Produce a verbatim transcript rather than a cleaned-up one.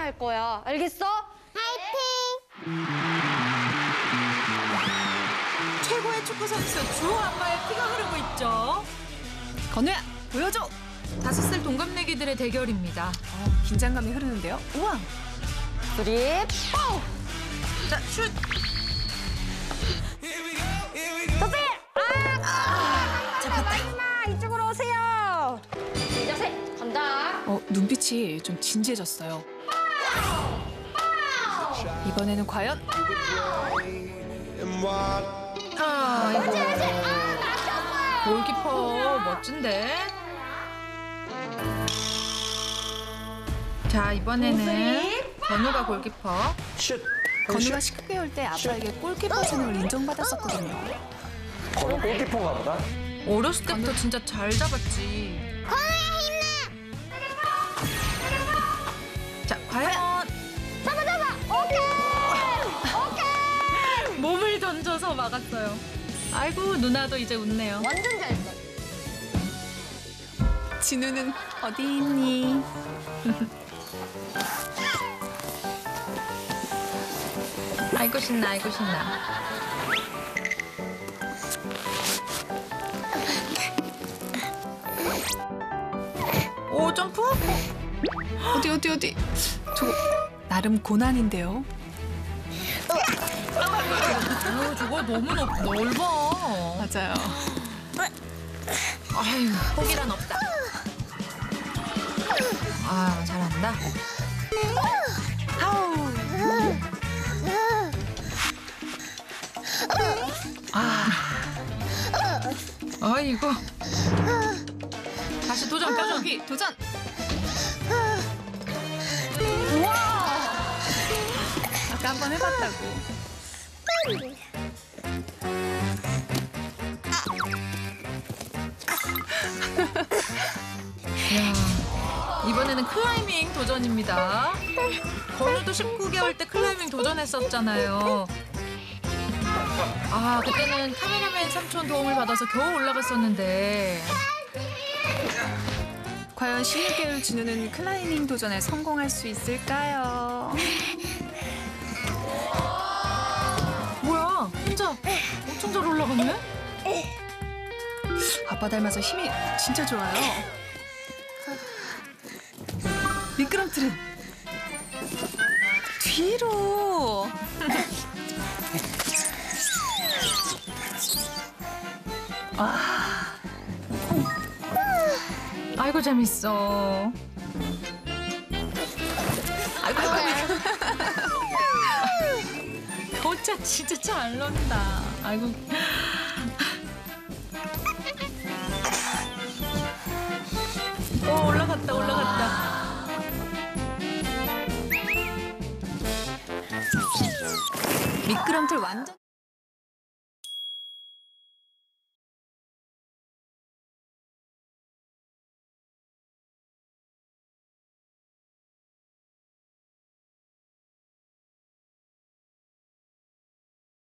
할 거야. 알겠어? 파이팅! 최고의 축구 선수 주한마의 피가 흐르고 있죠. 건우야, 보여줘! 다섯 살 동갑내기들의 대결입니다. 어, 긴장감이 흐르는데요. 우와! 드립, 뽕! 자, 슛! 선생! 아! 잡았다. 이쪽으로 오세요. 이자세 간다. 어, 눈빛이 좀 진지해졌어요. 이번에는 과연? 아, 이거. 골키퍼 멋진데? 자, 이번에는 건우가 골키퍼. 건우가 십구 개월 때 아빠에게 골키퍼 재능을 인정받았었거든요. 건우 골키퍼인가 보다. 어렸을 때부터 진짜 잘 잡았지. 건우야 힘내! 자, 과연 잡아 잡아! 오케이! 오케이! 몸을 던져서 막았어요. 아이고, 누나도 이제 웃네요. 완전 잘 써. 진우는 어디 있니? 아이고 신나, 아이고 신나. 오, 점프? 어디 어디 어디? 저거 나름 고난인데요. 오, 저거 너무 넓, 넓어. 맞아요. 아유, 포기란 없다. 아, 잘한다. 아우. 아, 아이고. 다시 도전, 뼈 저기. 도전. 우와! 아까 한번 해봤다고. 이야, 이번에는 클라이밍 도전입니다. 건우도 십구 개월 때 클라이밍 도전했었잖아요. 아, 그때는 카메라맨 삼촌 도움을 받아서 겨우 올라갔었는데. 과연 십육 개월 진우는 클라이밍 도전에 성공할 수 있을까요? 뭐야, 혼자 엄청 잘 올라갔네? 아빠 닮아서 힘이 진짜 좋아요. 미끄럼틀은 뒤로. 아이고, 재밌어. 아이고, 아이고. 혼자 진짜 잘 논다. 아이고. 오, 올라갔다, 올라갔다. 미끄럼틀 완전.